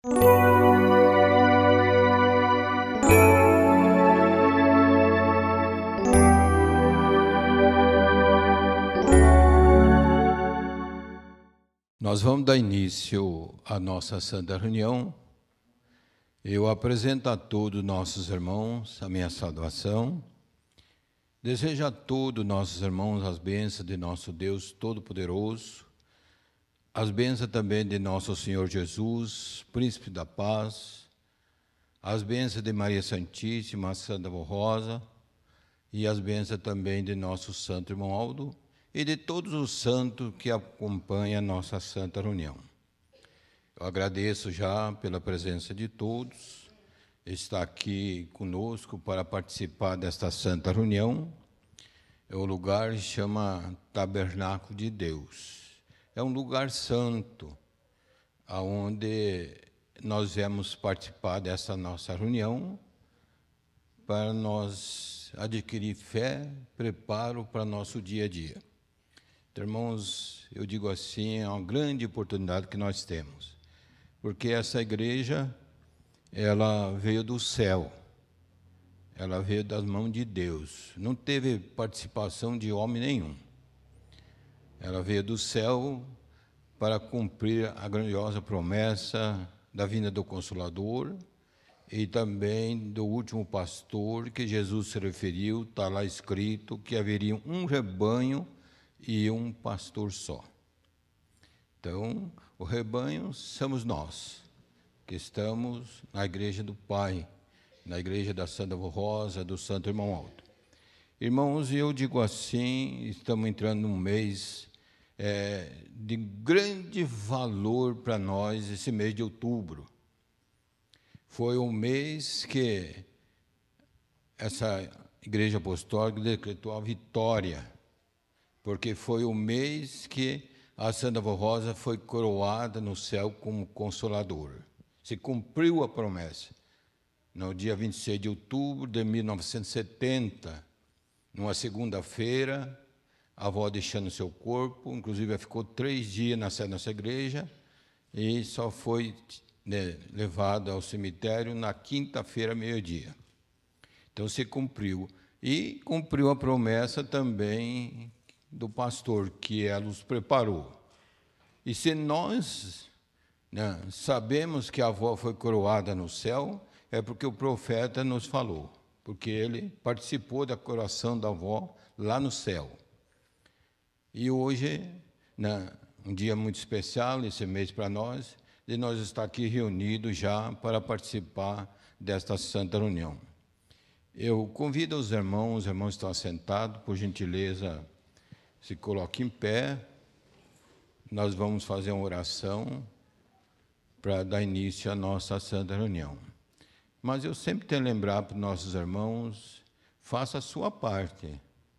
Nós vamos dar início à nossa Santa Reunião. Eu apresento a todos nossos irmãos a minha saudação. Desejo a todos nossos irmãos as bênçãos de nosso Deus Todo-Poderoso, as bênçãos também de nosso Senhor Jesus, Príncipe da Paz, as bênçãos de Maria Santíssima, Santa Avó Rosa, e as bênçãos também de nosso Santo Irmão Aldo, e de todos os santos que acompanham a nossa Santa Reunião. Eu agradeço já pela presença de todos, estar aqui conosco para participar desta Santa Reunião. O lugar se chama Tabernáculo de Deus. É um lugar santo, onde nós viemos participar dessa nossa reunião, para nós adquirir fé, preparo para nosso dia a dia. Então, irmãos, eu digo assim, é uma grande oportunidade que nós temos, porque essa igreja, ela veio do céu, ela veio das mãos de Deus, não teve participação de homem nenhum. Ela veio do céu para cumprir a grandiosa promessa da vinda do Consolador e também do último pastor que Jesus se referiu, está lá escrito que haveria um rebanho e um pastor só. Então, o rebanho somos nós, que estamos na igreja do Pai, na igreja da Santa Avó Rosa, do Santo Irmão Aldo. Irmãos, eu digo assim, estamos entrando num mês de grande valor para nós, esse mês de outubro. Foi um mês que essa igreja apostólica decretou a vitória, porque foi o mês que a Santa Avó Rosa foi coroada no céu como Consolador. Se cumpriu a promessa. No dia 26 de outubro de 1970, numa segunda-feira, a avó deixando seu corpo, inclusive ela ficou 3 dias na nossa igreja, e só foi levada ao cemitério na quinta-feira, meio-dia. Então se cumpriu. E cumpriu a promessa também do pastor, que ela os preparou. E se nós sabemos que a avó foi coroada no céu, é porque o profeta nos falou, porque ele participou da coroação da avó lá no céu. E hoje, um dia muito especial, esse mês para nós, de nós estar aqui reunidos já para participar desta Santa Reunião. Eu convido os irmãos estão assentados, por gentileza, se coloque em pé. Nós vamos fazer uma oração para dar início à nossa Santa Reunião. Mas eu sempre tenho que lembrar para os nossos irmãos, faça a sua parte.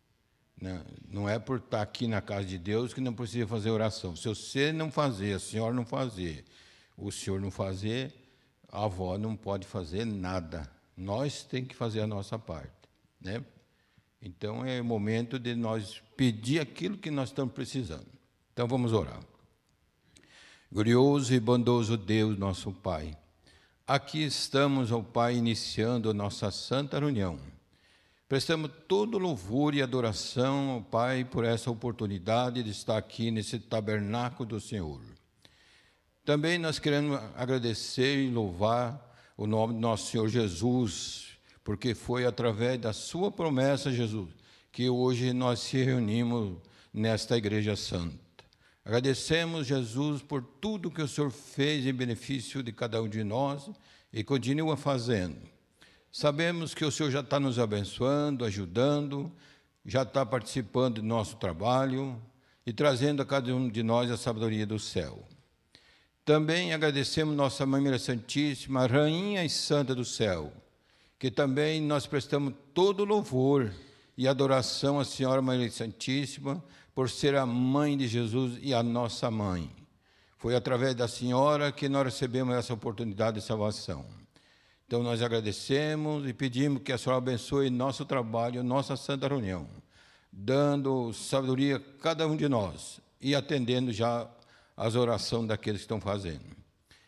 Não é por estar aqui na casa de Deus que não precisa fazer oração. Se você não fazer, a senhora não fazer, o senhor não fazer, a avó não pode fazer nada. Nós temos que fazer a nossa parte, né? Então, é o momento de nós pedir aquilo que nós estamos precisando. Então, vamos orar. Glorioso e bondoso Deus, nosso Pai, aqui estamos, ó Pai, iniciando a nossa Santa Reunião. Prestamos todo louvor e adoração, ó Pai, por essa oportunidade de estar aqui nesse tabernáculo do Senhor. Também nós queremos agradecer e louvar o nome do nosso Senhor Jesus, porque foi através da sua promessa, Jesus, que hoje nós se reunimos nesta Igreja Santa. Agradecemos, Jesus, por tudo que o Senhor fez em benefício de cada um de nós e continua fazendo. Sabemos que o Senhor já está nos abençoando, ajudando, já está participando do nosso trabalho e trazendo a cada um de nós a sabedoria do céu. Também agradecemos nossa Mãe Maria Santíssima, a Rainha e Santa do Céu, que também nós prestamos todo louvor e adoração à Senhora Maria Santíssima, por ser a Mãe de Jesus e a nossa Mãe. Foi através da Senhora que nós recebemos essa oportunidade de salvação. Então, nós agradecemos e pedimos que a Senhora abençoe nosso trabalho, nossa Santa Reunião, dando sabedoria a cada um de nós e atendendo já as orações daqueles que estão fazendo.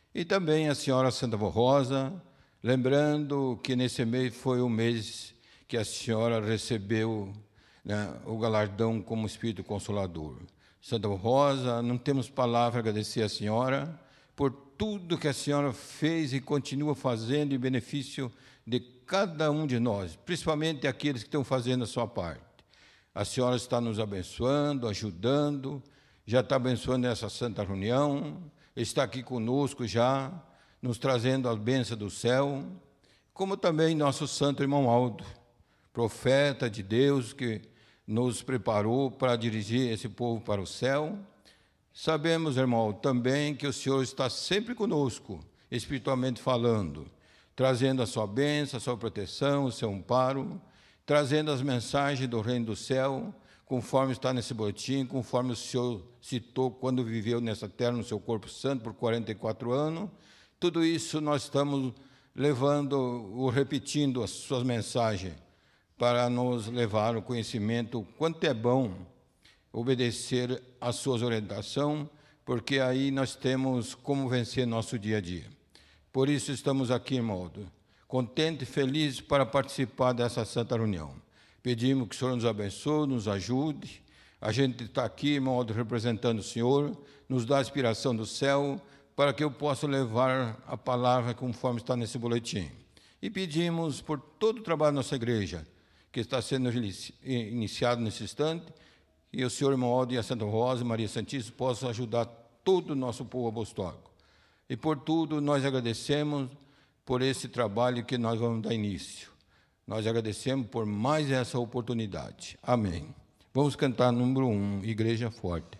E também a senhora Santa Avó Rosa, lembrando que nesse mês foi o mês que a senhora recebeu, né, o galardão como Espírito Consolador. Santa Avó Rosa, não temos palavra para agradecer a senhora por tudo que a senhora fez e continua fazendo em benefício de cada um de nós, principalmente aqueles que estão fazendo a sua parte. A senhora está nos abençoando, ajudando, já está abençoando essa santa reunião, está aqui conosco já, nos trazendo a bênção do céu, como também nosso santo irmão Aldo, profeta de Deus que nos preparou para dirigir esse povo para o céu. Sabemos, irmão, também que o Senhor está sempre conosco, espiritualmente falando, trazendo a sua bênção, a sua proteção, o seu amparo, trazendo as mensagens do reino do céu, conforme está nesse boletim, conforme o Senhor citou quando viveu nessa terra, no seu corpo santo, por 44 anos. Tudo isso nós estamos levando, repetindo as suas mensagens, para nos levar ao conhecimento quanto é bom obedecer às suas orientações, porque aí nós temos como vencer nosso dia a dia. Por isso estamos aqui, irmão, contente e feliz para participar dessa santa reunião. Pedimos que o Senhor nos abençoe, nos ajude. A gente está aqui, irmão, representando o Senhor, nos dá a inspiração do céu, para que eu possa levar a palavra conforme está nesse boletim. E pedimos por todo o trabalho da nossa igreja, que está sendo iniciado nesse instante, e o Senhor, irmão Aldo, e a Santa Rosa e Maria Santíssima possam ajudar todo o nosso povo apostólico. E por tudo nós agradecemos por esse trabalho que nós vamos dar início. Nós agradecemos por mais essa oportunidade. Amém. Vamos cantar número 1, Igreja Forte.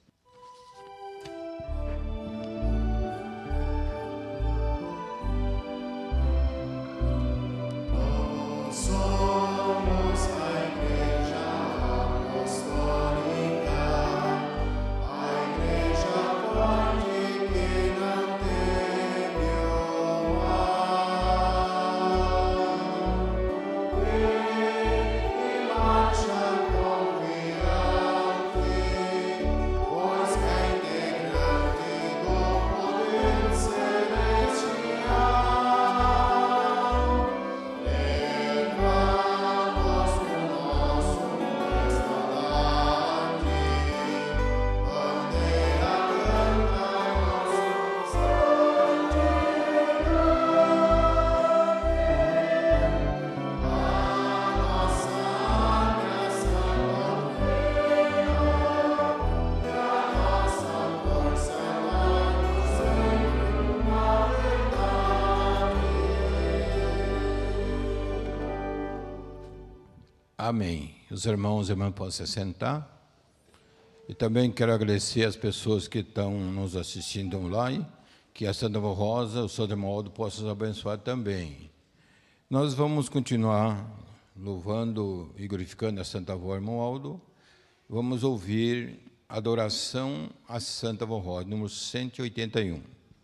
Amém. Os irmãos e irmãs podem se sentar. E também quero agradecer as pessoas que estão nos assistindo online, que a Santa Avó Rosa, o Santo Irmão Aldo possa os abençoar também. Nós vamos continuar louvando e glorificando a Santa Avó Irmão Aldo. Vamos ouvir Adoração à Santa Avó Rosa, número 181.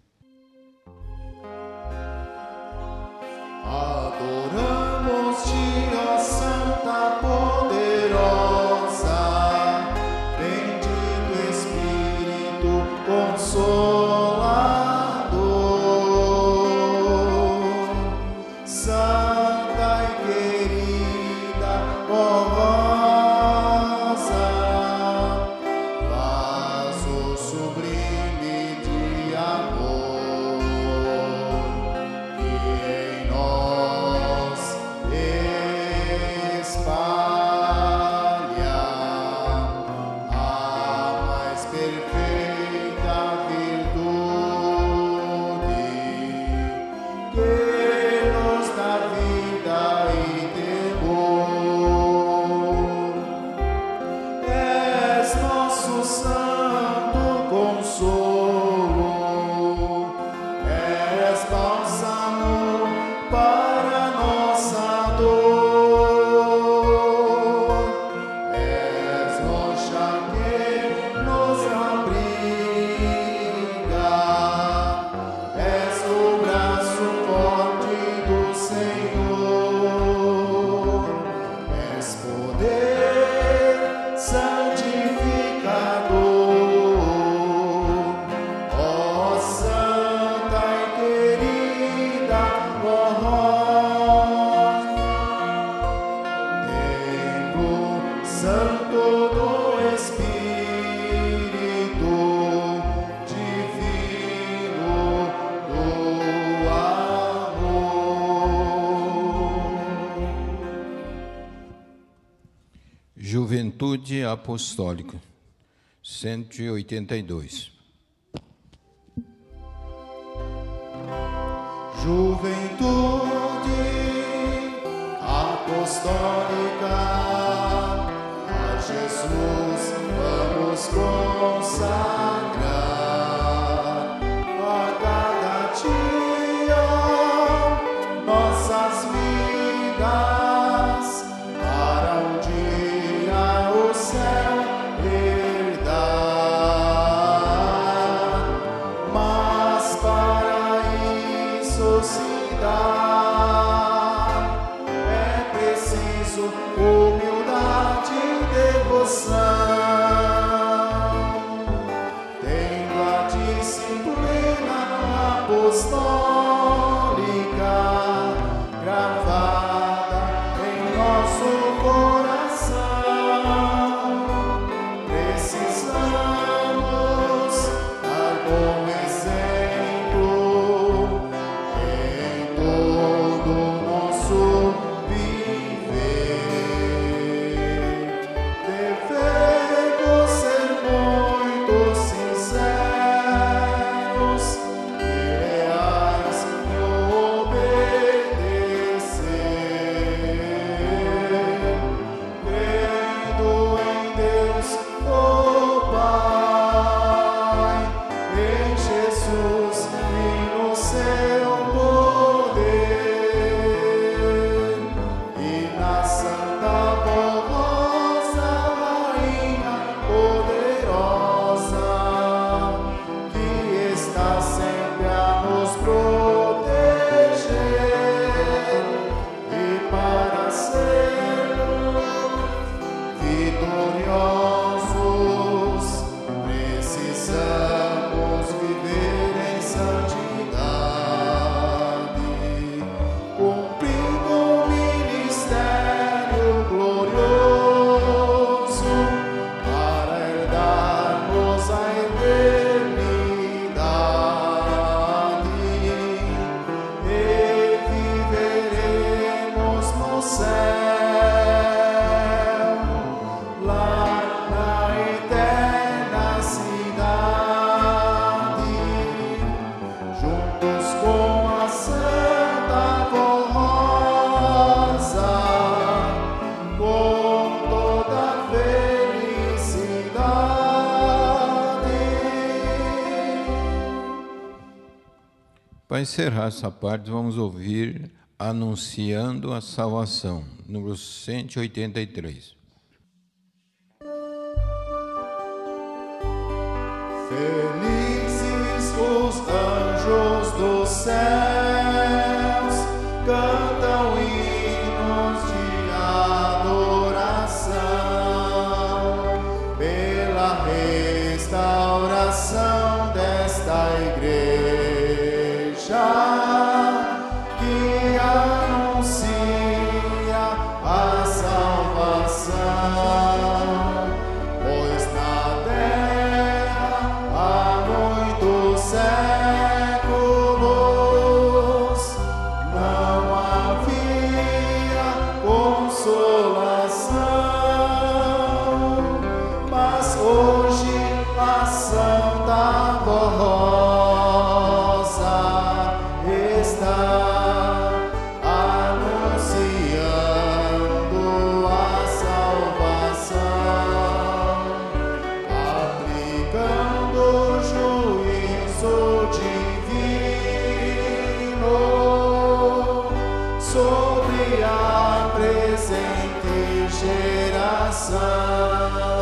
Adoramos-te, ó Santa Poderosa, bendito Espírito Consolador, Santa e querida, ó Rosa, vaso sublime de amor, que em nós espalha a mais perfeita virtude, que nos dá vida e temor. És nosso santo consolo, és bálsamo para nossa dor, és rocha que nos abriga, és o braço forte do Senhor, és poder santificador, ó Santa Juventude Apostólica, 182. Juventude Apostólica, a Jesus vamos consagrar a cada dia nossas vidas, para um dia o céu herdar. Mas para isso se dá, é preciso humildade e devoção, tendo a disciplina apostólica gravada em nosso coração. Precisamos dar bom exemplo em todo o nosso viver. Devemos ser muito sinceros e leais no obedecer, crendo em Deus, o Pai, em Jesus e no seu poder, e na Santa Formosa Rainha poderosa, que está sempre a nos proteger, e para sermos vitoriosos precisamos viver em santidade, cumprindo o ministério glorioso para herdarmos a eternidade, e viveremos no céu, lá na eterna cidade, juntos com a Santa Formosa, com toda a felicidade. Para encerrar essa parte, vamos ouvir Anunciando a Salvação, número 183. Felizes os anjos dos céus, cantam hinos de adoração pela restauração desta igreja, que anuncia a salvação, pois na terra há muitos séculos não havia consolação, mas hoje a Santa Formosa está anunciando a salvação, aplicando o juízo divino sobre a presente geração.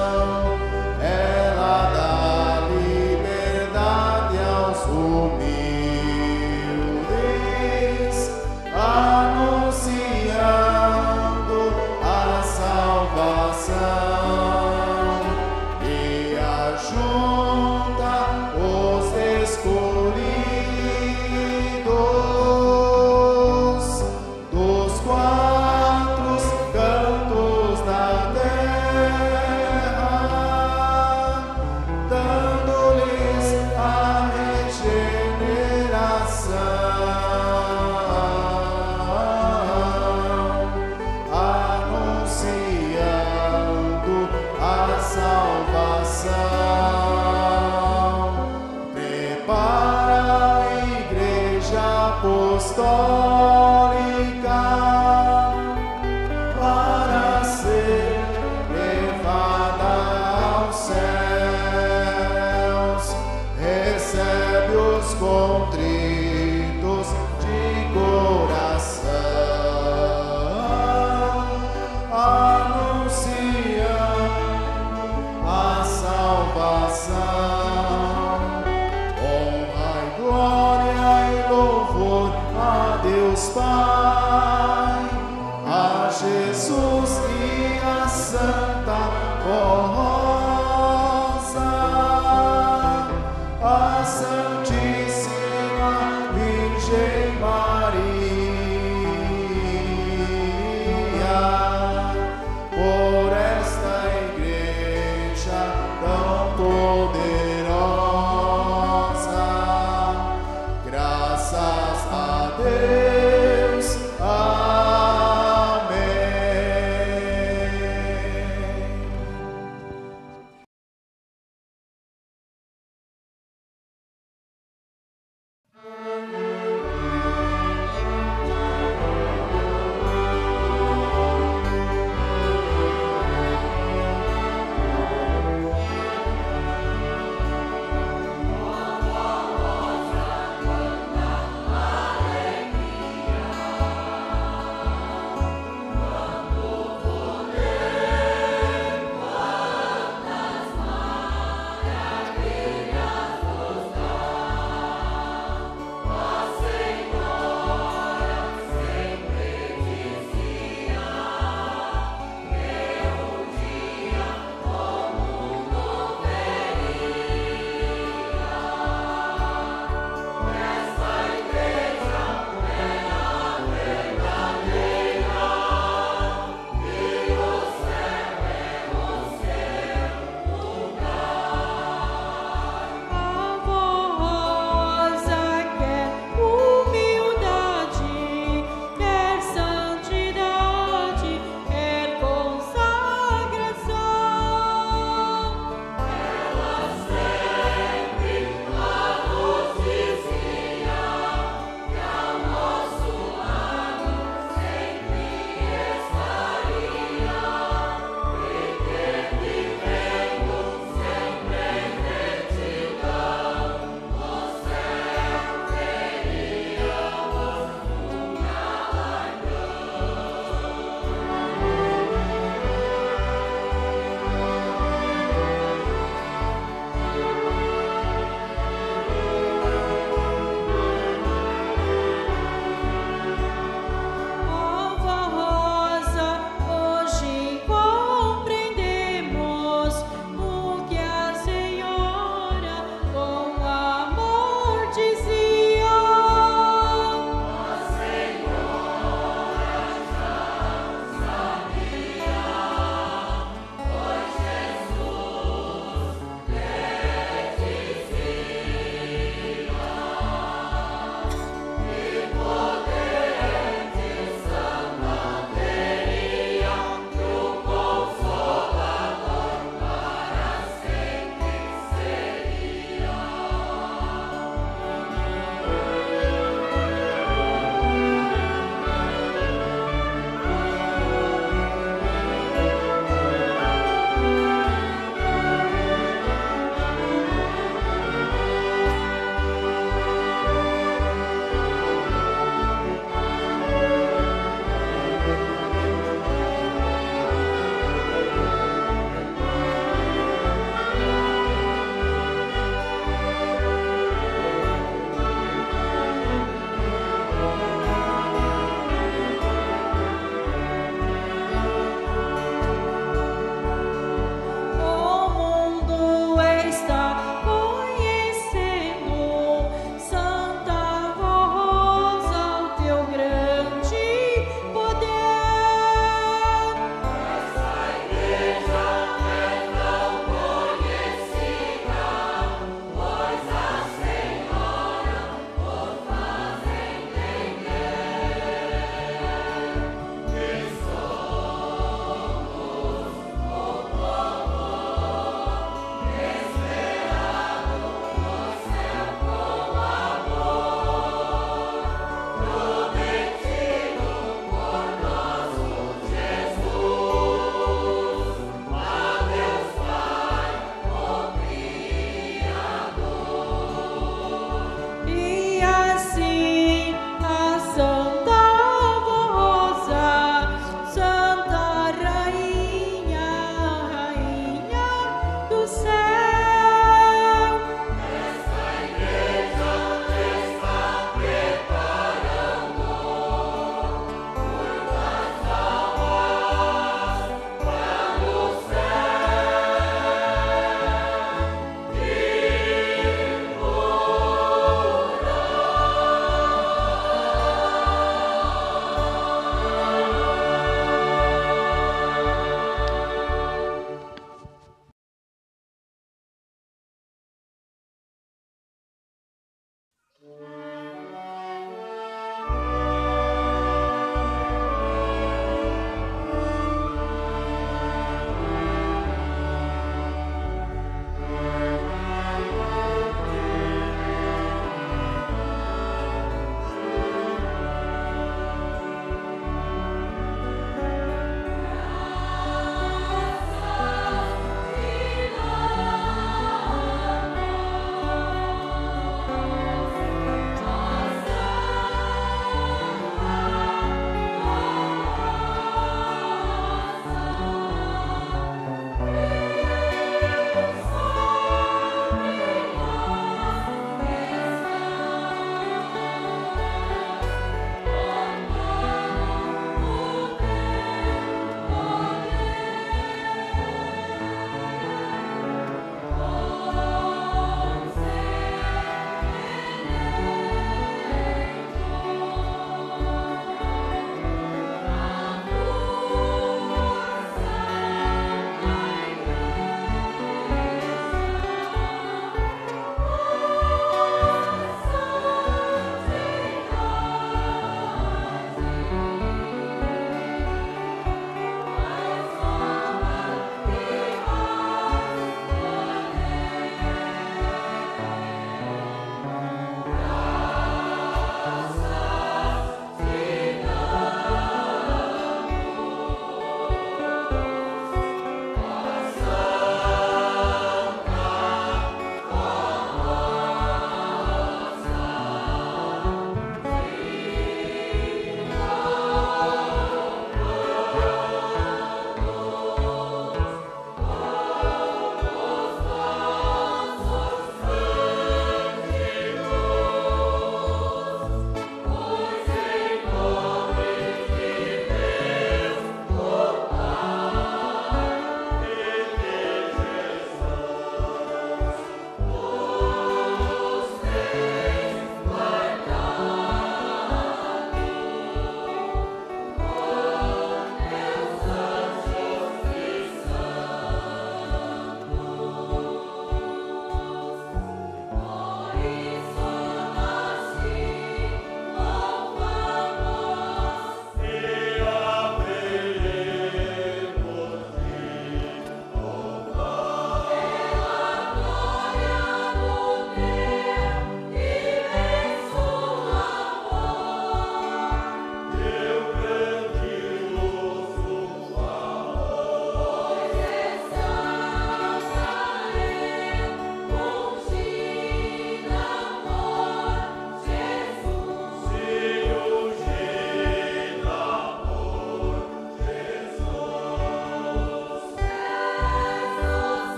Ela dá liberdade aos humildes, anunciando a salvação, e ajunta os escolhidos dos quatro cantos da terra, apostólica, para ser levada aos céus, recebe os contritos de coração, anunciando a salvação. Honra e glória e louvor a Deus Pai, a Jesus e a Santa Rosa, a Santíssima Virgem Maria, por esta igreja tão poderosa. Graças a Deus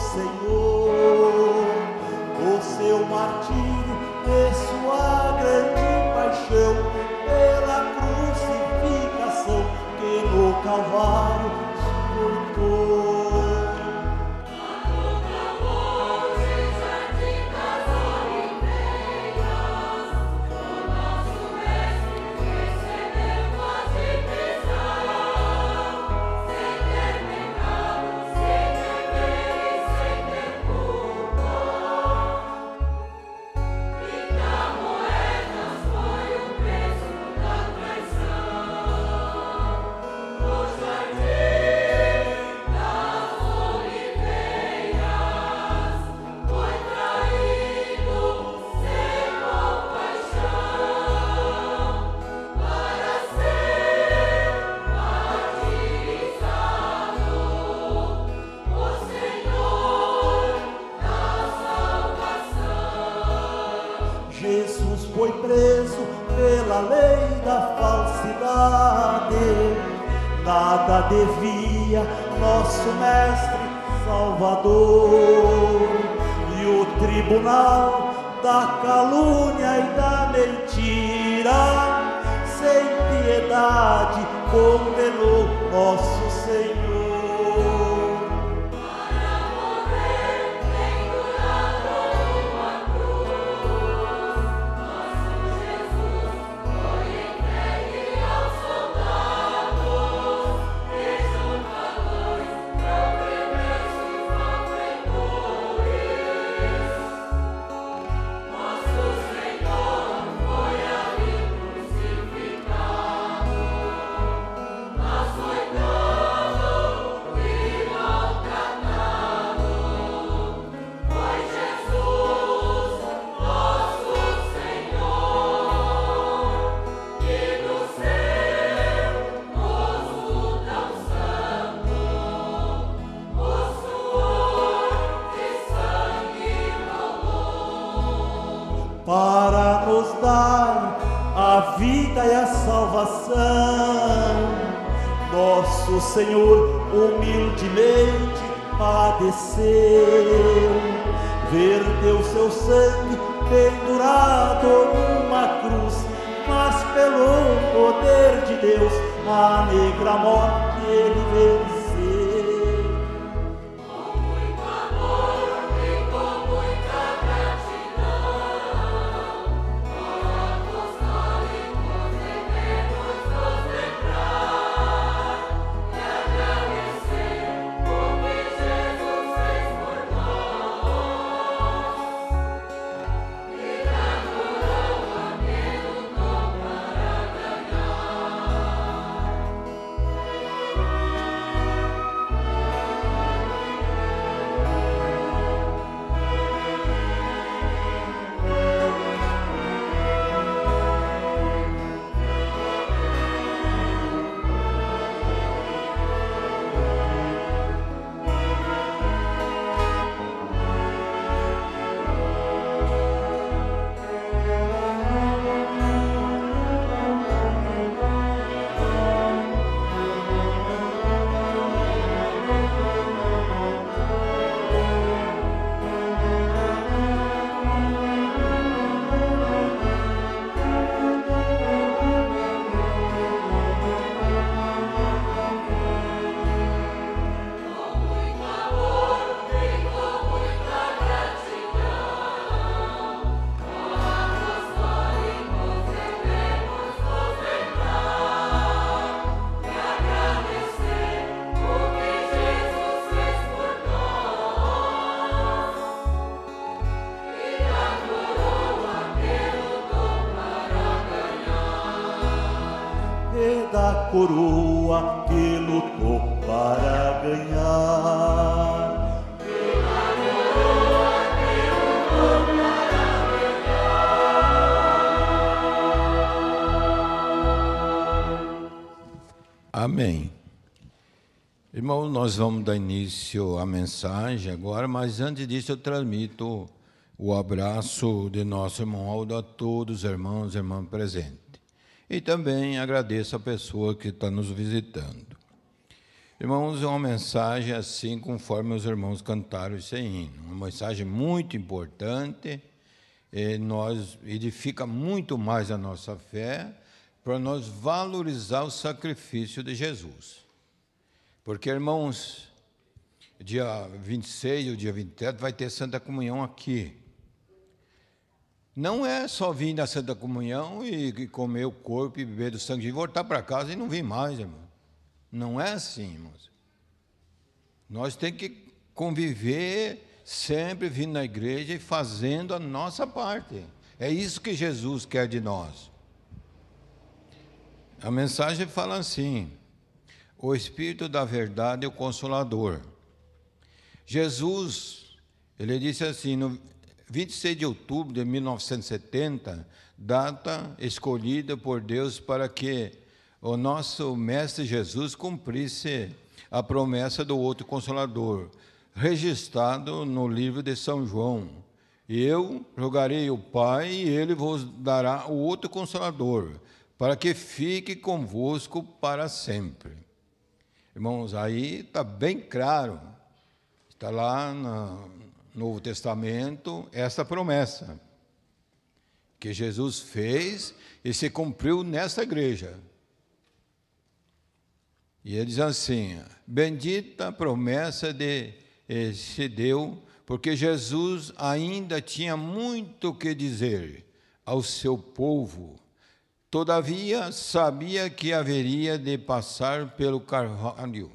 Senhor, o seu martírio e sua grande paixão, pela crucificação que no Calvário suportou. Jesus foi preso pela lei da falsidade, nada devia nosso mestre Salvador, e o tribunal da calúnia e da mentira, sem piedade, condenou nosso Senhor. Para nos dar a vida e a salvação, nosso Senhor humildemente padeceu, verteu seu sangue pendurado numa cruz, mas pelo poder de Deus a negra morte ele venceu. Da coroa que lutou para ganhar. Da coroa que lutou para ganhar. Amém. Irmão, nós vamos dar início à mensagem agora, mas antes disso eu transmito o abraço de nosso irmão Aldo a todos os irmãos e irmãs presentes. E também agradeço a pessoa que está nos visitando. Irmãos, é uma mensagem assim conforme os irmãos cantaram esse hino. Uma mensagem muito importante, nos edifica muito mais a nossa fé, para nós valorizar o sacrifício de Jesus. Porque, irmãos, dia 26 e o dia 27 vai ter Santa Comunhão aqui. Não é só vir na Santa Comunhão e comer o corpo e beber do sangue e voltar para casa e não vir mais, irmão. Não é assim, irmãos. Nós temos que conviver sempre vindo na igreja e fazendo a nossa parte. É isso que Jesus quer de nós. A mensagem fala assim: o Espírito da verdade é o Consolador. Jesus, ele disse assim, no 26 de outubro de 1970, data escolhida por Deus para que o nosso Mestre Jesus cumprisse a promessa do outro Consolador, registrado no livro de São João. Eu rogarei ao Pai e Ele vos dará o outro Consolador, para que fique convosco para sempre. Irmãos, aí está bem claro, está lá no Novo Testamento, essa promessa que Jesus fez e se cumpriu nessa igreja. E ele diz assim: bendita a promessa se deu, porque Jesus ainda tinha muito que dizer ao seu povo. Todavia, sabia que haveria de passar pelo Calvário,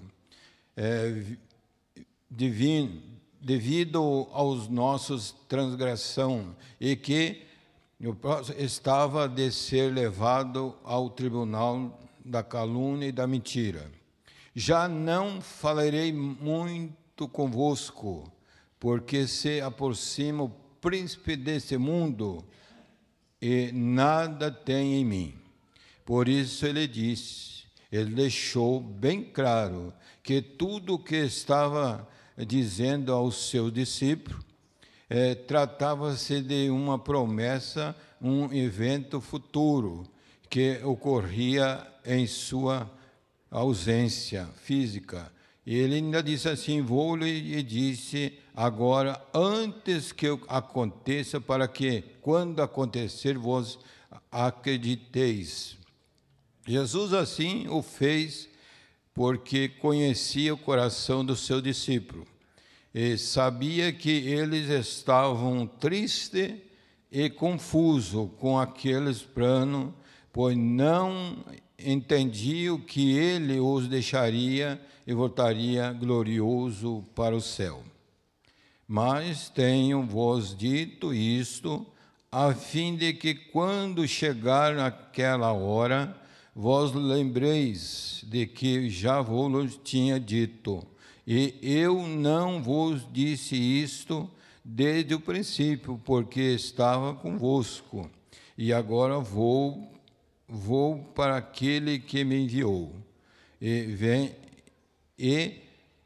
devido aos nossos transgressão, e que estava de ser levado ao tribunal da calúnia e da mentira. Já não falarei muito convosco, porque se aproxima o príncipe desse mundo e nada tem em mim. Por isso ele disse, ele deixou bem claro que tudo o que estava dizendo aos seus discípulos tratava-se de uma promessa, um evento futuro que ocorria em sua ausência física. E ele ainda disse assim: vou-lhe disse agora, antes que aconteça, para que, quando acontecer, vos acrediteis. Jesus assim o fez porque conhecia o coração do seu discípulo e sabia que eles estavam tristes e confusos com aqueles planos, pois não entendiam que ele os deixaria e voltaria glorioso para o céu. Mas tenho-vos dito isto, a fim de que, quando chegar aquela hora, vós lembreis de que já vos tinha dito. E eu não vos disse isto desde o princípio, porque estava convosco. E agora vou para aquele que me enviou. E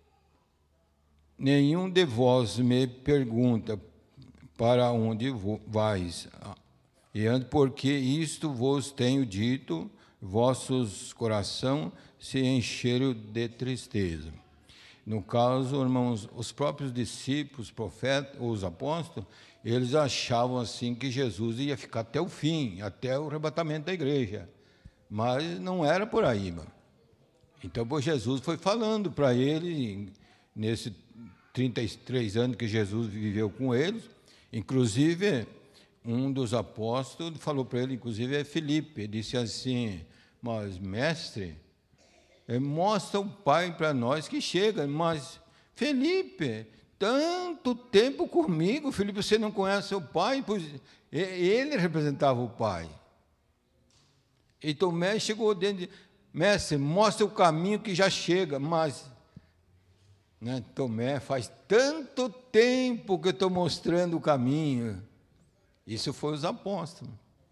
nenhum de vós me pergunta para onde vais. Porque isto vos tenho dito, vossos corações se encheram de tristeza. No caso, irmãos, os próprios discípulos, profetas, os apóstolos, eles achavam assim que Jesus ia ficar até o fim, até o arrebatamento da igreja. Mas não era por aí, irmão. Então, Jesus foi falando para ele, nesses 33 anos que Jesus viveu com eles, inclusive, um dos apóstolos falou para ele, inclusive é Filipe, disse assim: mas, mestre, mostra o Pai para nós que chega. Mas, Filipe, tanto tempo comigo, Filipe, você não conhece o Pai? Pois ele representava o Pai. E Tomé chegou dentro de: mestre, mostra o caminho que já chega. Mas, né, Tomé, faz tanto tempo que eu estou mostrando o caminho. Isso foi os apóstolos.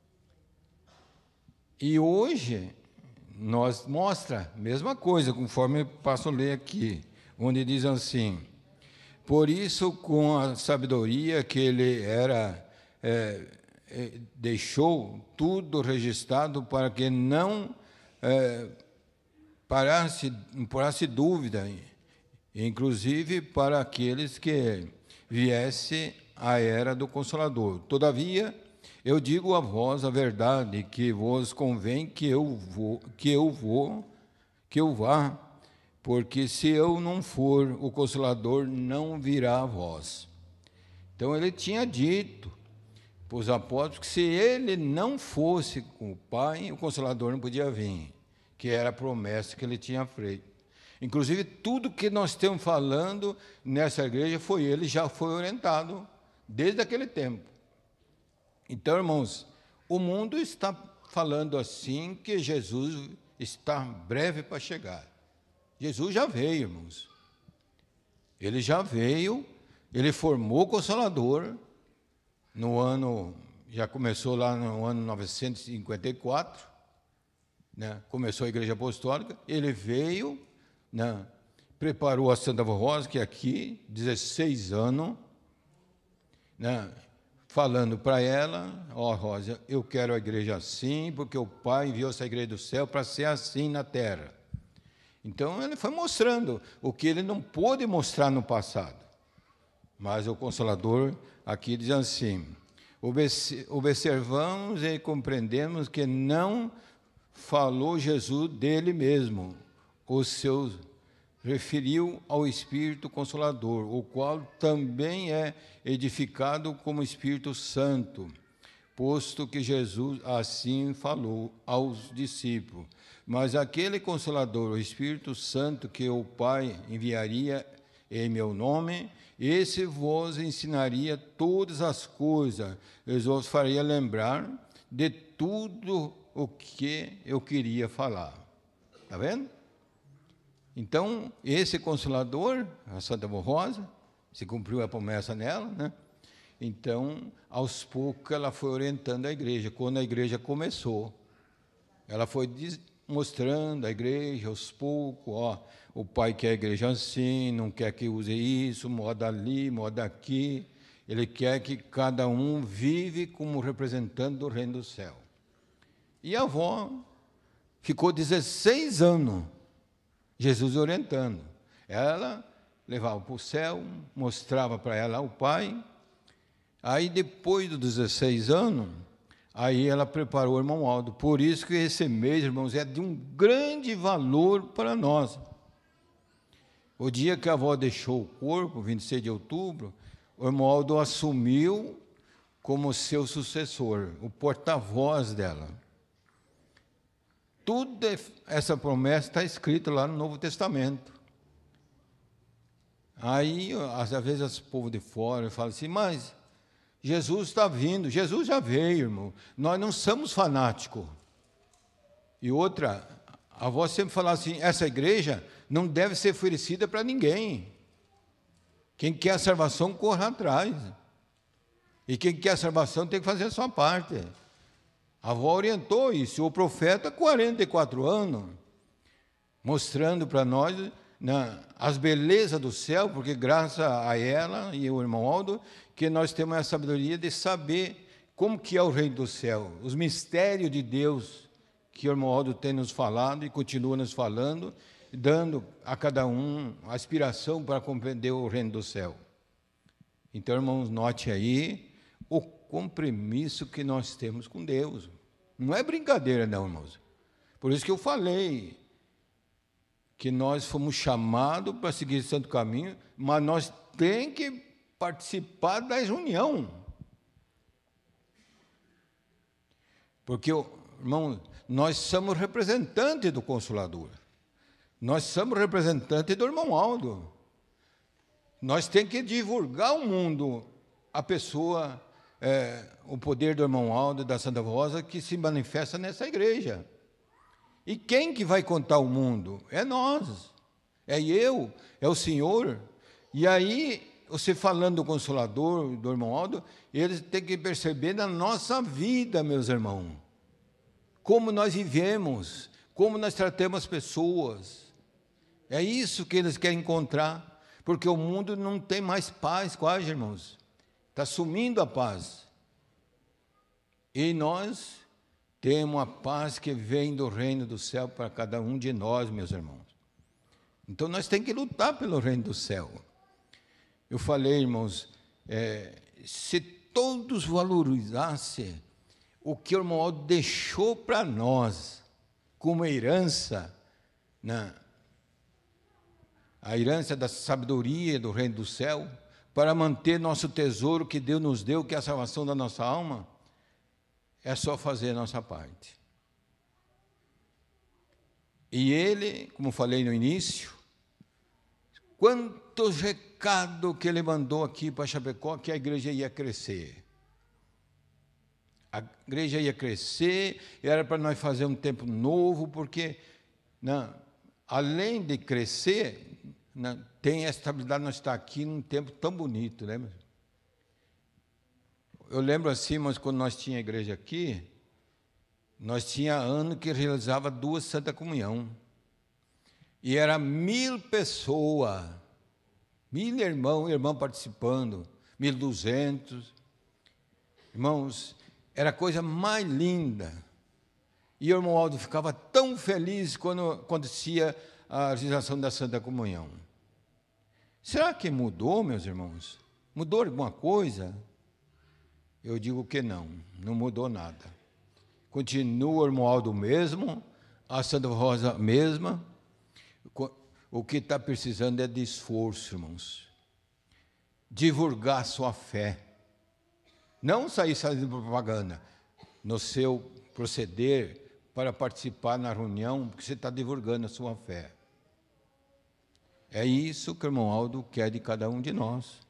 E hoje, nós mostra a mesma coisa, conforme eu passo a ler aqui, onde diz assim: por isso, com a sabedoria que ele deixou tudo registrado para não parasse dúvida, inclusive para aqueles que viesse a era do Consolador. Todavia, eu digo a vós a verdade, que vos convém que eu vá, porque se eu não for, o Consolador não virá a vós. Então ele tinha dito para os apóstolos que se ele não fosse com o Pai, o Consolador não podia vir, que era a promessa que ele tinha feito. Inclusive, tudo que nós estamos falando nessa igreja ele já foi orientado desde aquele tempo. Então, irmãos, o mundo está falando assim que Jesus está breve para chegar. Jesus já veio, irmãos. Ele já veio, ele formou o Consolador já começou lá no ano 954, né? Começou a Igreja Apostólica, ele veio, né? Preparou a Santa Rosa, que é aqui, 16 anos, né? Falando para ela, Rosa, eu quero a igreja assim, porque o Pai enviou essa igreja do céu para ser assim na terra. Então, ele foi mostrando o que ele não pôde mostrar no passado. Mas o Consolador aqui diz assim: observamos e compreendemos que não falou Jesus dele mesmo, os seus referiu ao Espírito Consolador, o qual também é edificado como Espírito Santo, posto que Jesus assim falou aos discípulos. Mas aquele Consolador, o Espírito Santo, que o Pai enviaria em meu nome, esse vos ensinaria todas as coisas, e vos faria lembrar de tudo o que eu queria falar. Está vendo? Então, esse Consolador, a Santa Rosa, se cumpriu a promessa nela, né? Então, aos poucos, ela foi orientando a igreja. Quando a igreja começou, ela foi mostrando a igreja, aos poucos, o Pai quer a igreja assim, não quer que use isso, moda ali, moda aqui. Ele quer que cada um vive como representante do reino do céu. E a avó ficou 16 anos, Jesus orientando. Ela levava para o céu, mostrava para ela o Pai. Aí, depois dos 16 anos, aí ela preparou o irmão Aldo. Por isso que esse mês, irmãos, é de um grande valor para nós. O dia que a avó deixou o corpo, 26 de outubro, o irmão Aldo assumiu como seu sucessor, o porta-voz dela. Tudo essa promessa está escrita lá no Novo Testamento. Aí, às vezes, o povo de fora fala assim, mas Jesus está vindo. Jesus já veio, irmão. Nós não somos fanáticos. E outra, a avó sempre fala assim, essa igreja não deve ser oferecida para ninguém. Quem quer a salvação, corra atrás. E quem quer a salvação tem que fazer a sua parte. A avó orientou isso. O profeta, 44 anos, mostrando para nós as belezas do céu, porque graças a ela e o irmão Aldo, que nós temos a sabedoria de saber como que é o reino do céu, os mistérios de Deus que o irmão Aldo tem nos falado e continua nos falando, dando a cada um a aspiração para compreender o reino do céu. Então, irmãos, note aí o compromisso que nós temos com Deus. Não é brincadeira, não, irmãos. Por isso que eu falei que nós fomos chamados para seguir esse santo caminho, mas nós temos que participar da reunião. Porque, irmão, nós somos representantes do Consolador. Nós somos representantes do irmão Aldo. Nós temos que divulgar ao mundo a pessoa, o poder do irmão Aldo, da Santa Rosa, que se manifesta nessa igreja. E quem que vai contar ao mundo? É nós. É eu, é o Senhor. E aí, você falando do Consolador, do irmão Aldo, eles têm que perceber na nossa vida, meus irmãos, como nós vivemos, como nós tratamos as pessoas. É isso que eles querem encontrar, porque o mundo não tem mais paz, quase, irmãos. Está sumindo a paz. E nós Temos a paz que vem do reino do céu para cada um de nós, meus irmãos. Então, nós temos que lutar pelo reino do céu. Eu falei, irmãos, se todos valorizassem o que o irmão Aldo deixou para nós, como herança, a herança da sabedoria do reino do céu, para manter nosso tesouro que Deus nos deu, que é a salvação da nossa alma, é só fazer a nossa parte. E ele, como falei no início, quantos recados que ele mandou aqui para Chapecó, que a igreja ia crescer. A igreja ia crescer, era para nós fazer um tempo novo, porque, além de crescer, tem a estabilidade de nós estar aqui num tempo tão bonito, né? Eu lembro assim, mas quando nós tínhamos a igreja aqui, nós tínhamos ano que realizava 2 Santa Comunhão. E era 1000 pessoas, 1000 irmãos e irmãs participando, 1200. Irmãos, era a coisa mais linda. E o irmão Aldo ficava tão feliz quando acontecia a realização da Santa Comunhão. Será que mudou, meus irmãos? Mudou alguma coisa? Eu digo que não mudou nada. Continua o irmão Aldo mesmo, a Santa Rosa mesma. O que está precisando é de esforço, irmãos. Divulgar a sua fé. Não sair fazendo propaganda no seu proceder para participar na reunião, porque você está divulgando a sua fé. É isso que o irmão Aldo quer de cada um de nós.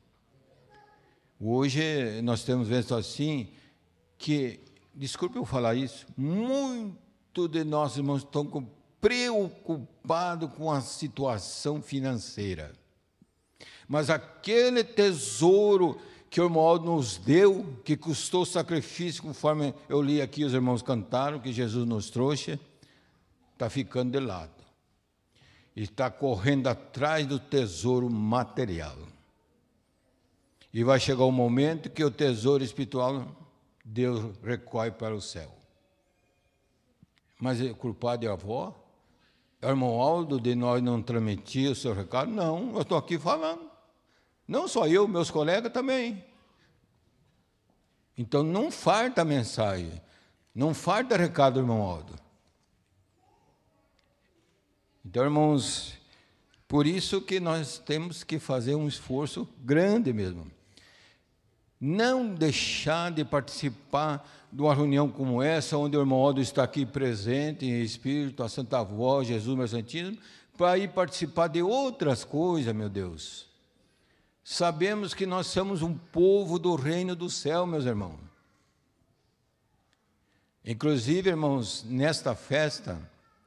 Hoje nós temos visto assim que, desculpe eu falar isso, muito de nós, irmãos, estão preocupados com a situação financeira. Mas aquele tesouro que o irmão Aldo nos deu, que custou sacrifício, conforme eu li aqui, os irmãos cantaram, que Jesus nos trouxe, está ficando de lado. E está correndo atrás do tesouro material. E vai chegar um momento que o tesouro espiritual, Deus recolhe para o céu. Mas é culpado é a avó? É o irmão Aldo de nós não transmitir o seu recado? Não, eu estou aqui falando. Não só eu, meus colegas também. Então, não falta mensagem, não falta recado, irmão Aldo. Então, irmãos, por isso que nós temos que fazer um esforço grande mesmo. Não deixar de participar de uma reunião como essa, onde o irmão Aldo está aqui presente em espírito, a Santa Avó, Jesus, meu Santíssimo, para ir participar de outras coisas, meu Deus. Sabemos que nós somos um povo do reino do céu, meus irmãos. Inclusive, irmãos, nesta festa,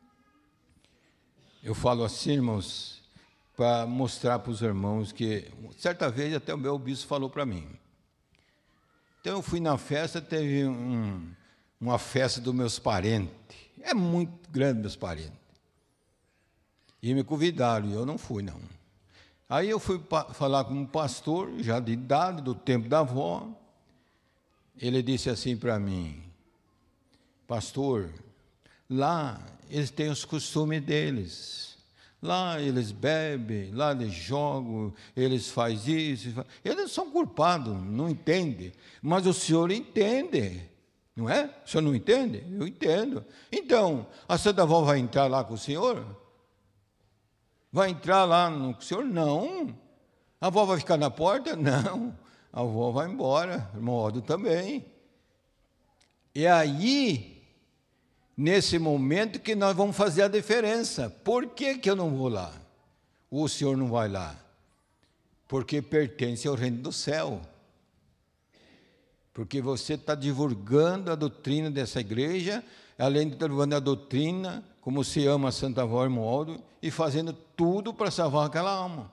eu falo assim, irmãos, para mostrar para os irmãos que, certa vez, até o meu bispo falou para mim. Então, eu fui na festa, teve uma festa dos meus parentes. É muito grande, meus parentes. E me convidaram, e eu não fui, não. Aí eu fui falar com um pastor, já de idade, do tempo da avó. Ele disse assim para mim: pastor, lá eles têm os costumes deles. Lá eles bebem, lá eles jogam, eles fazem isso. Eles são culpados, não entendem. Mas o senhor entende, não é? O senhor não entende? Eu entendo. Então, a Santa Avó vai entrar lá com o senhor? Vai entrar lá com o senhor? Não. A avó vai ficar na porta? Não. A avó vai embora, o irmão Aldo também. E aí, nesse momento que nós vamos fazer a diferença. Por que eu não vou lá? Ou o senhor não vai lá? Porque pertence ao reino do céu. Porque você está divulgando a doutrina dessa igreja, além de divulgando a doutrina, como se ama a Santa Avó, irmão Aldo, e fazendo tudo para salvar aquela alma.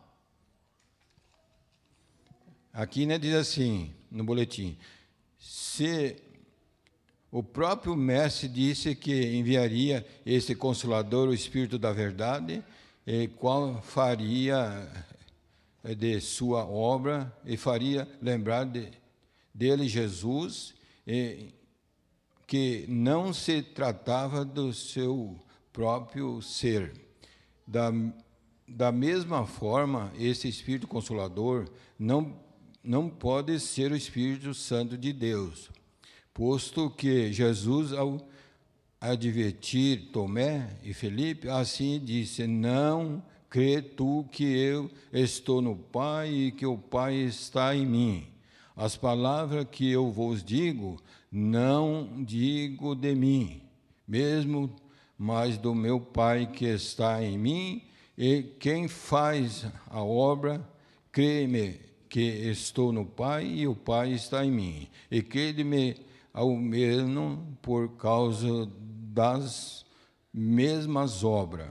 Aqui, né, diz assim, no boletim, se o próprio mestre disse que enviaria esse Consolador, o Espírito da Verdade, e qual faria de sua obra, e faria lembrar dele Jesus, que não se tratava do seu próprio ser. Da mesma forma, esse Espírito Consolador não pode ser o Espírito Santo de Deus, posto que Jesus, ao advertir Tomé e Felipe, assim disse: não crê tu que eu estou no Pai e que o Pai está em mim. As palavras que eu vos digo, não digo de mim mesmo, mas do meu Pai que está em mim, e quem faz a obra, crê-me que estou no Pai e o Pai está em mim, e crede-me ao mesmo por causa das mesmas obras.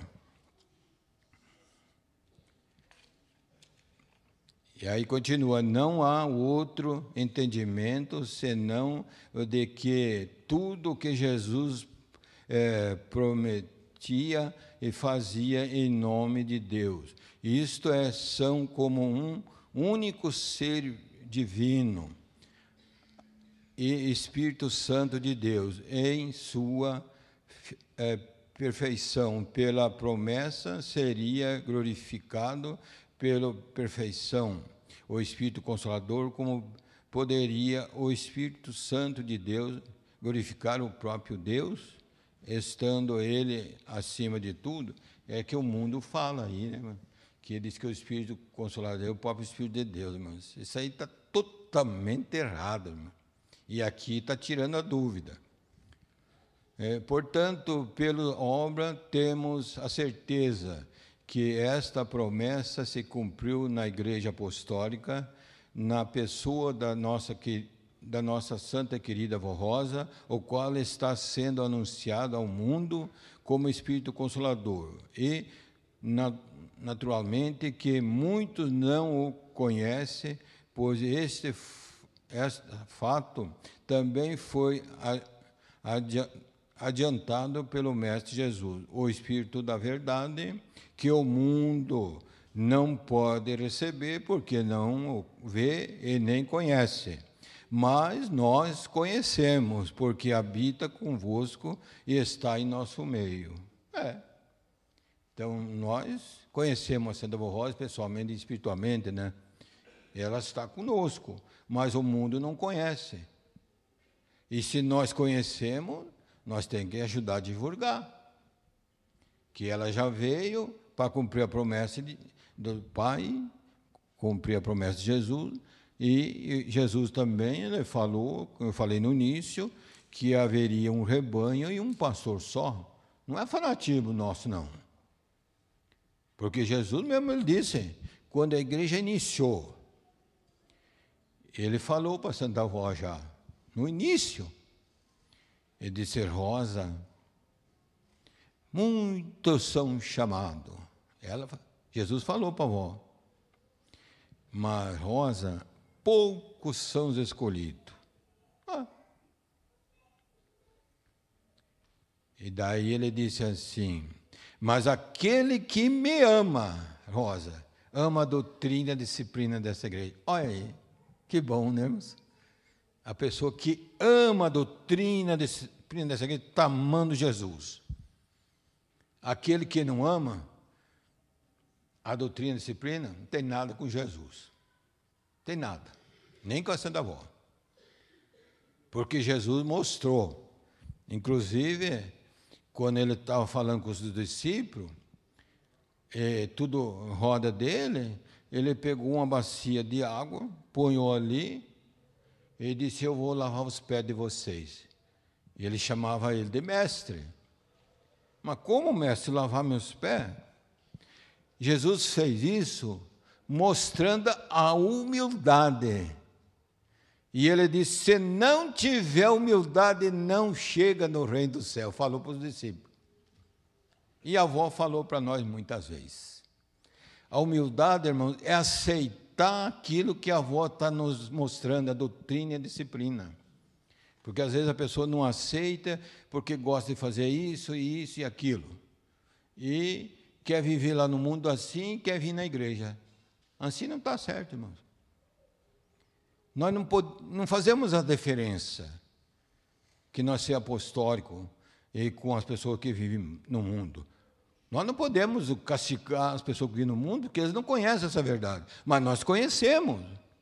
E aí continua: não há outro entendimento senão o de que tudo o que Jesus prometia e fazia em nome de Deus. Isto é, são como um único ser divino e Espírito Santo de Deus, em sua perfeição. Pela promessa seria glorificado pela perfeição o Espírito Consolador, como poderia o Espírito Santo de Deus glorificar o próprio Deus, estando ele acima de tudo? É que o mundo fala aí, né, irmão? Que diz que o Espírito Consolador é o próprio Espírito de Deus, irmãos. Isso aí está totalmente errado, irmão. E aqui está tirando a dúvida. Portanto, pela obra, temos a certeza que esta promessa se cumpriu na Igreja Apostólica, na pessoa da nossa santa e querida Vó Rosa, o qual está sendo anunciado ao mundo como Espírito Consolador. E, naturalmente, que muitos não o conhecem, pois este fato também foi adiantado pelo Mestre Jesus, o Espírito da Verdade, que o mundo não pode receber, porque não o vê e nem conhece. Mas nós conhecemos, porque habita convosco e está em nosso meio. Então, nós conhecemos a Santa Vó Rosa pessoalmente e espiritualmente, né? Ela está conosco, mas o mundo não conhece. E se nós conhecemos, nós temos que ajudar a divulgar. Que ela já veio para cumprir a promessa do Pai, cumprir a promessa de Jesus, e Jesus também, ele falou, como eu falei no início, que haveria um rebanho e um pastor só. Não é fanatismo nosso, não. Porque Jesus mesmo, ele disse, quando a igreja iniciou, ele falou para Santa Avó já, no início, ele disse: Rosa, muitos são chamados. Jesus falou para a avó, mas Rosa, poucos são os escolhidos. E daí ele disse assim: mas aquele que me ama, Rosa, ama a doutrina e a disciplina dessa igreja. Olha aí, que bom, né, irmãos? A pessoa que ama a doutrina e a disciplina dessa igreja está amando Jesus. Aquele que não ama a doutrina e a disciplina não tem nada com Jesus. Tem nada. Nem com a Santa Avó. Porque Jesus mostrou. Inclusive, quando ele estava falando com os discípulos, tudo em roda dele, ele pegou uma bacia de água, ponhou ali, e disse: eu vou lavar os pés de vocês. E ele chamava ele de mestre. Mas como, mestre, lavar meus pés? Jesus fez isso mostrando a humildade. E ele disse: se não tiver humildade, não chega no reino do céu. Falou para os discípulos. E a avó falou para nós muitas vezes. A humildade, irmãos, é aceitar aquilo que a avó está nos mostrando, a doutrina e a disciplina. Porque às vezes a pessoa não aceita porque gosta de fazer isso e aquilo. E quer viver lá no mundo assim, quer vir na igreja. Assim não está certo, irmãos. Nós não fazemos a diferença. que nós ser apostólico e com as pessoas que vivem no mundo. Nós não podemos castigar as pessoas que vivem no mundo, porque eles não conhecem essa verdade, mas nós conhecemos.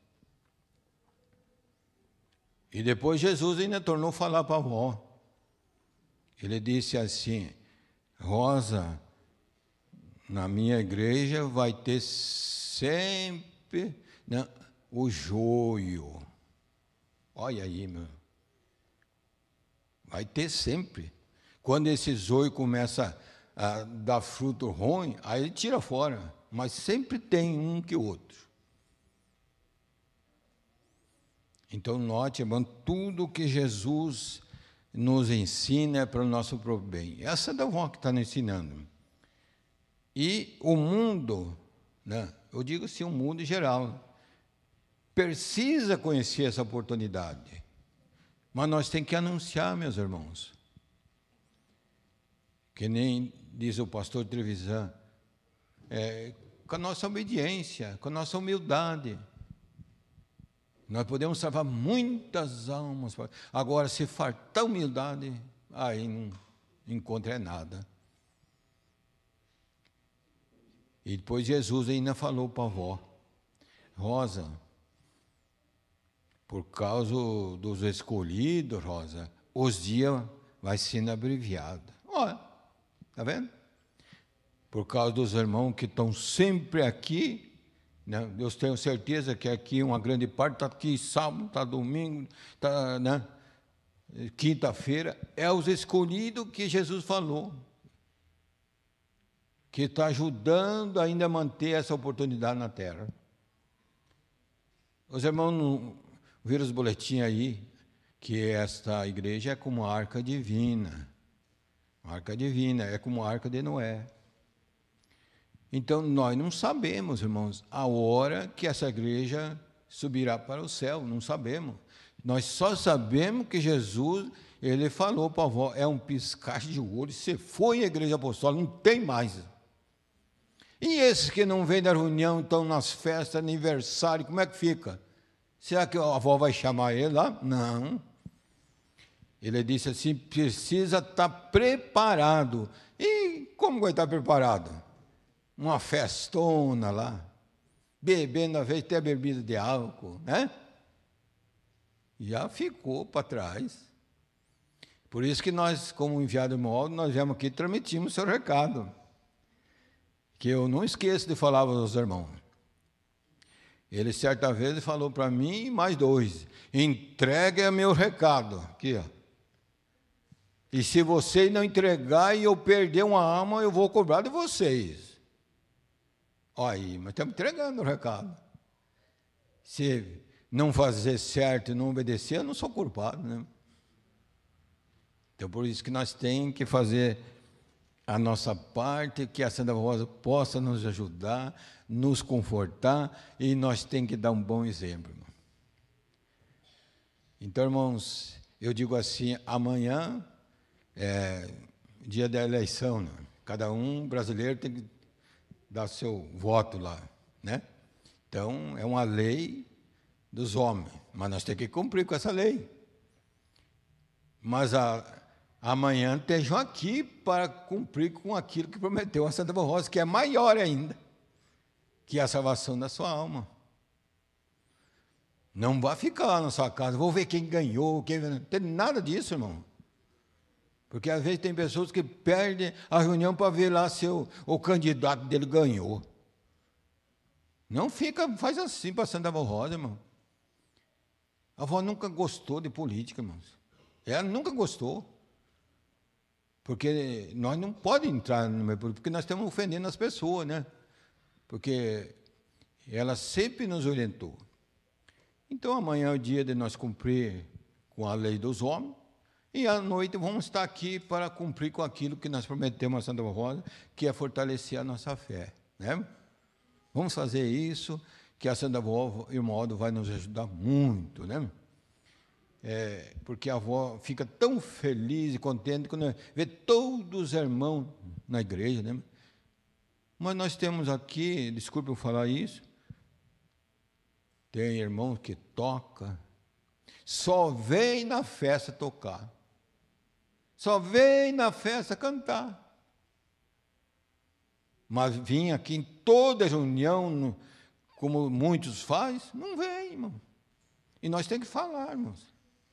E depois Jesus ainda tornou a falar para a avó. Ele disse assim: Rosa, na minha igreja vai ter sempre, né, o joio. Olha aí, meu. Vai ter sempre. Quando esse joio começa a dar fruto ruim, aí ele tira fora. Mas sempre tem um que outro. Então, note, irmão, tudo que Jesus nos ensina é para o nosso próprio bem. Essa é da avó que está nos ensinando. E o mundo, né, eu digo assim, o mundo em geral, precisa conhecer essa oportunidade. Mas nós temos que anunciar, meus irmãos. Que nem diz o pastor Trevisan, com a nossa obediência, com a nossa humildade. Nós podemos salvar muitas almas. Agora, se faltar humildade, aí não encontra nada. E depois Jesus ainda falou para a avó: Rosa, por causa dos escolhidos, Rosa, os dias vai sendo abreviado. Olha, está vendo? Por causa dos irmãos que estão sempre aqui, né? Eu tenho certeza que aqui uma grande parte está aqui sábado, está domingo, está, né? Quinta-feira, é os escolhidos que Jesus falou, que está ajudando ainda a manter essa oportunidade na terra. Os irmãos não viram os boletins aí, que esta igreja é como a arca divina. A arca divina é como a arca de Noé. Então, nós não sabemos, irmãos, a hora que essa igreja subirá para o céu, não sabemos. Nós só sabemos que Jesus, ele falou para a avó, é um piscar de olho, você foi à igreja apostólica, não tem mais. E esses que não vêm da reunião, estão nas festas, aniversário, como é que fica? Será que a avó vai chamar ele lá? Não. Ele disse assim, precisa estar preparado. E como vai estar preparado? Uma festona lá, bebendo, às vezes até bebida de álcool, né? Já ficou para trás. Por isso que nós, como enviado modo, nós viemos aqui e transmitimos o seu recado. Que eu não esqueço de falar aos irmãos. Ele, certa vez, falou para mim e mais dois: entregue meu recado. Aqui, ó. E se vocês não entregar e eu perder uma alma, eu vou cobrar de vocês. Olha aí, mas estamos entregando o recado. Se não fazer certo e não obedecer, eu não sou culpado, né? Então, por isso que nós temos que fazer a nossa parte, que a Santa Rosa possa nos ajudar, nos confortar, e nós temos que dar um bom exemplo, irmão. Então, irmãos, eu digo assim, amanhã é dia da eleição, né? Cada um brasileiro tem que dar seu voto lá, né? Então, é uma lei dos homens, mas nós temos que cumprir com essa lei. Mas amanhã estejam aqui para cumprir com aquilo que prometeu a Santa Rosa, que é maior ainda, que é a salvação da sua alma. Não vá ficar lá na sua casa, vou ver quem ganhou, quem não tem nada disso, irmão. Porque às vezes tem pessoas que perdem a reunião para ver lá se o candidato dele ganhou. Não fica, faz assim para Santa Rosa, irmão. A avó nunca gostou de política, irmãos. Ela nunca gostou. Porque nós não podemos entrar no meio político, porque nós estamos ofendendo as pessoas, né? Porque ela sempre nos orientou. Então, amanhã é o dia de nós cumprir com a lei dos homens, e à noite vamos estar aqui para cumprir com aquilo que nós prometemos a Santa Rosa, que é fortalecer a nossa fé, né? Vamos fazer isso, que a Santa Avó, irmão, vai nos ajudar muito, né? Porque a avó fica tão feliz e contente quando vê todos os irmãos na igreja, né? Mas nós temos aqui, desculpe eu falar isso, tem irmãos que tocam, só vem na festa tocar. Só vem na festa cantar. Mas vir aqui em toda reunião, como muitos fazem, não vem, irmão. E nós temos que falar, irmãos.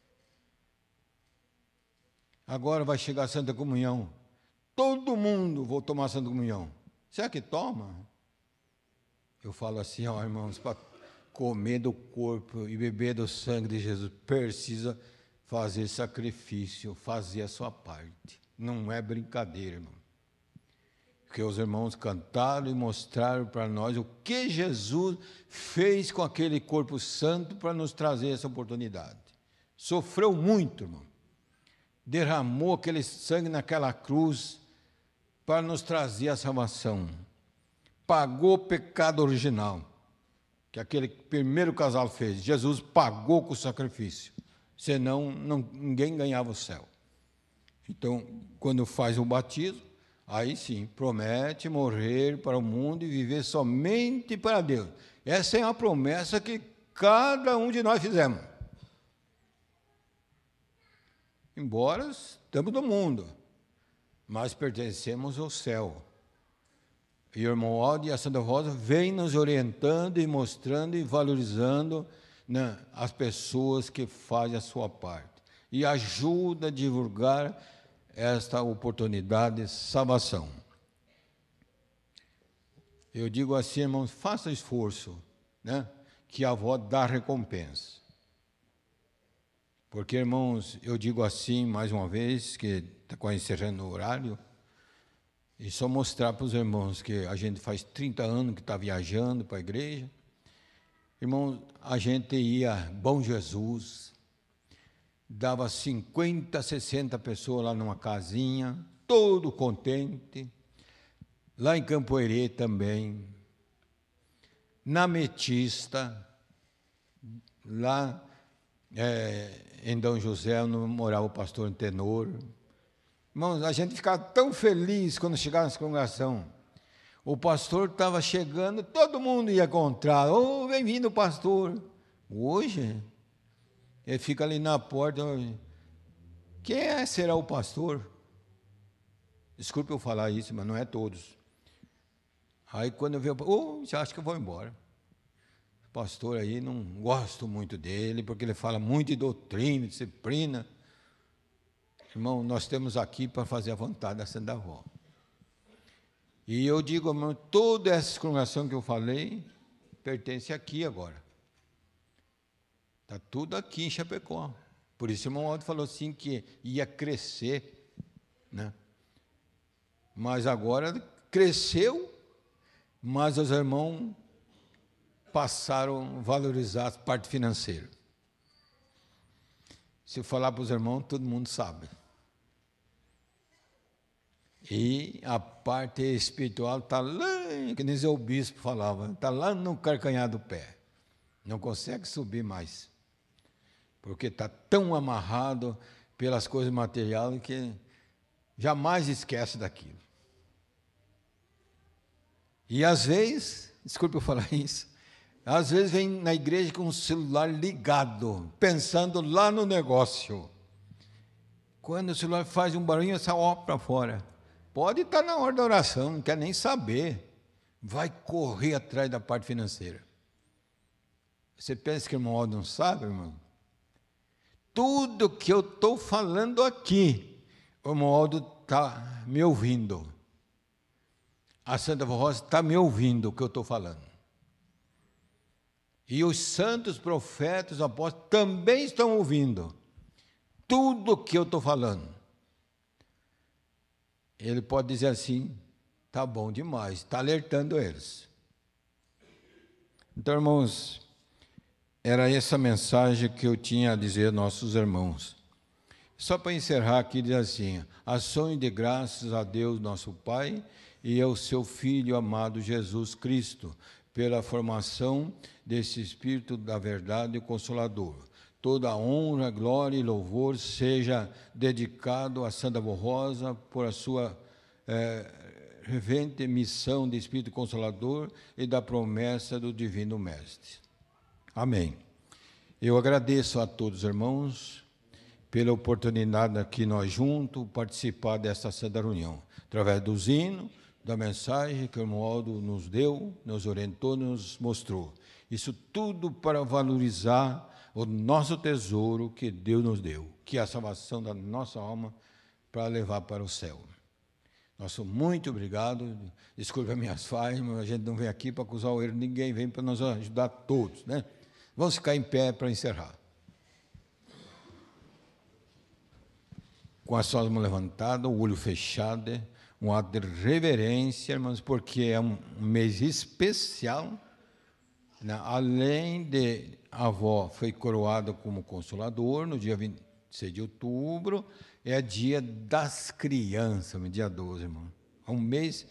Agora vai chegar a Santa Comunhão. Todo mundo vou tomar a Santa Comunhão. Será que toma? Eu falo assim, ó, irmãos, para comer do corpo e beber do sangue de Jesus, precisa fazer sacrifício, fazer a sua parte. Não é brincadeira, irmão. Porque os irmãos cantaram e mostraram para nós o que Jesus fez com aquele corpo santo para nos trazer essa oportunidade. Sofreu muito, irmão. Derramou aquele sangue naquela cruz para nos trazer a salvação. Pagou o pecado original, que aquele primeiro casal fez. Jesus pagou com o sacrifício, senão ninguém ganhava o céu. Então, quando faz o batismo, aí sim, promete morrer para o mundo e viver somente para Deus. Essa é a promessa que cada um de nós fizemos. Embora estamos no mundo, mas pertencemos ao céu. E o irmão Aldo e a Santa Rosa vêm nos orientando e mostrando e valorizando, né, as pessoas que fazem a sua parte. E ajuda a divulgar esta oportunidade de salvação. Eu digo assim, irmãos, faça esforço, né, que a avó dá recompensa. Porque, irmãos, eu digo assim, mais uma vez, que está quase encerrando o horário, e só mostrar para os irmãos que a gente faz 30 anos que está viajando para a igreja. Irmãos, a gente ia a Bom Jesus, dava 50, 60 pessoas lá numa casinha, todo contente. Lá em Campo Herê também, na Metista, lá em Dom José, onde morava o pastor Antenor. Irmãos, a gente ficava tão feliz quando chegava nessa congregação. O pastor estava chegando, todo mundo ia encontrar. Oh, bem-vindo, pastor. Hoje, ele fica ali na porta. Quem será o pastor? Desculpe eu falar isso, mas não é todos. Aí quando eu vejo, já acho que eu vou embora. O pastor aí, não gosto muito dele, porque ele fala muito de doutrina, disciplina. Irmão, nós estamos aqui para fazer a vontade da Santa Avó. E eu digo, irmão, toda essa congregação que eu falei pertence aqui agora. Está tudo aqui em Chapecó. Por isso o irmão Aldo falou assim que ia crescer, né? Mas agora cresceu, mas os irmãos passaram a valorizar a parte financeira. Se eu falar para os irmãos, todo mundo sabe. E a parte espiritual está lá, que nem o bispo falava, está lá no carcanhar do pé. Não consegue subir mais. Porque está tão amarrado pelas coisas materiais que jamais esquece daquilo. E às vezes, desculpe eu falar isso, às vezes vem na igreja com o celular ligado, pensando lá no negócio. Quando o celular faz um barulho, essa ó para fora. Pode estar na hora da oração, não quer nem saber. Vai correr atrás da parte financeira. Você pensa que o irmão Aldo não sabe, irmão? Tudo que eu estou falando aqui, o irmão Aldo está me ouvindo. A Santa Rosa está me ouvindo o que eu estou falando. E os santos profetas, os apóstolos, também estão ouvindo tudo o que eu estou falando. Ele pode dizer assim, está bom demais, está alertando eles. Então, irmãos, era essa mensagem que eu tinha a dizer aos nossos irmãos. Só para encerrar aqui, diz assim, ações de graças a Deus nosso Pai e ao seu Filho amado Jesus Cristo, pela formação desse Espírito da verdade e Consolador. Toda a honra, glória e louvor seja dedicado a Santa Avó Rosa por a sua revente missão de Espírito Consolador e da promessa do Divino Mestre. Amém. Eu agradeço a todos os irmãos pela oportunidade aqui nós juntos participar desta santa reunião, através dos hinos, da mensagem que o irmão Aldo nos deu, nos orientou, nos mostrou. Isso tudo para valorizar o nosso tesouro que Deus nos deu, que é a salvação da nossa alma para levar para o céu. Nosso muito obrigado. Desculpe as minhas falhas, mas a gente não vem aqui para acusar o erro de ninguém, vem para nos ajudar todos, né? Vamos ficar em pé para encerrar. Com as suas mãos levantadas, o olho fechado, um ato de reverência, irmãos, porque é um mês especial, né? Além de a avó foi coroada como consolador no dia 26 de outubro, é dia das crianças, dia 12, irmão. É um mês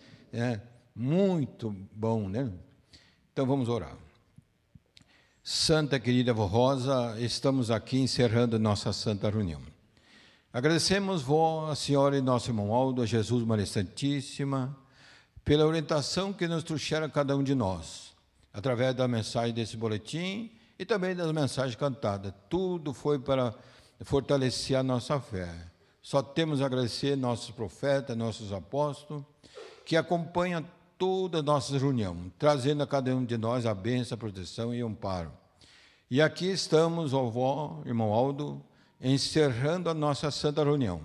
muito bom, né? Então vamos orar. Santa querida avó Rosa, estamos aqui encerrando nossa santa reunião. Agradecemos, vó, a senhora e nosso irmão Aldo, a Jesus Maria Santíssima, pela orientação que nos trouxeram a cada um de nós, através da mensagem desse boletim e também das mensagens cantadas. Tudo foi para fortalecer a nossa fé. Só temos a agradecer nossos profetas, nossos apóstolos, que acompanham toda a nossa reunião, trazendo a cada um de nós a bênção, a proteção e o amparo. E aqui estamos, avó, irmão Aldo, encerrando a nossa santa reunião,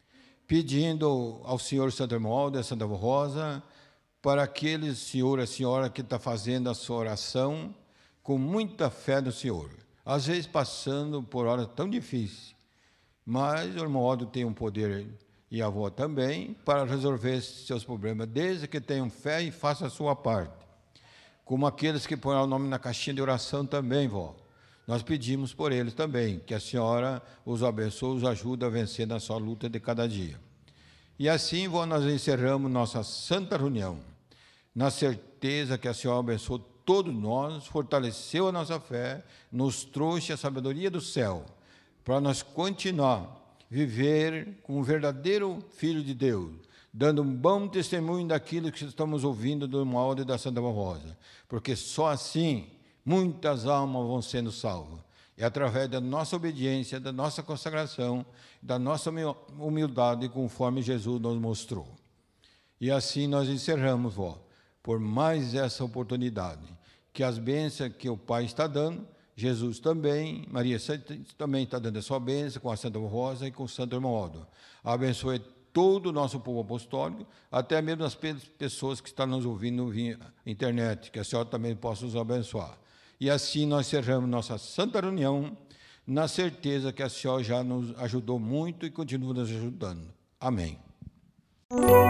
pedindo ao senhor Santo Irmão Aldo e a Santa Avó Rosa, para aquele senhor, a senhora que está fazendo a sua oração com muita fé no Senhor, às vezes passando por horas tão difíceis, mas o irmão Aldo tem um poder, e a avó também, para resolver seus problemas, desde que tenham fé e façam a sua parte. Como aqueles que põem o nome na caixinha de oração também, vó. Nós pedimos por eles também, que a senhora os abençoe, os ajude a vencer na sua luta de cada dia. E assim, vó, nós encerramos nossa santa reunião, na certeza que a senhora abençoou todos nós, fortaleceu a nossa fé, nos trouxe a sabedoria do céu, para nós continuar viver como um verdadeiro filho de Deus, dando um bom testemunho daquilo que estamos ouvindo do irmão Aldo e da Santa Avó Rosa, porque só assim muitas almas vão sendo salvas. É através da nossa obediência, da nossa consagração, da nossa humildade, conforme Jesus nos mostrou. E assim nós encerramos, vó, por mais essa oportunidade, que as bênçãos que o Pai está dando, Jesus também, Maria também está dando a sua bênção com a Santa Avó Rosa e com o Santo Irmão Aldo. Abençoe todo o nosso povo apostólico, até mesmo as pessoas que estão nos ouvindo via internet, que a senhora também possa nos abençoar. E assim nós encerramos nossa santa reunião, na certeza que a senhora já nos ajudou muito e continua nos ajudando. Amém.